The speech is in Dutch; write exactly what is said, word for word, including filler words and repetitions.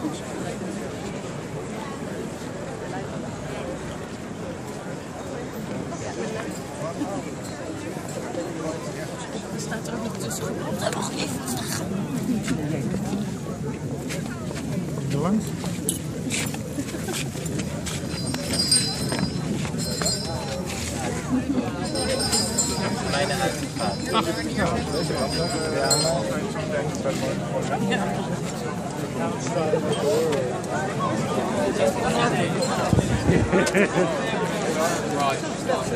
Staat er ook nog tussen? Dat mag even zeggen. Te lang? Bijna uitgegaan. Ach, ja, deze kant. Ja, maar zo'n denk ik bij me. Ja.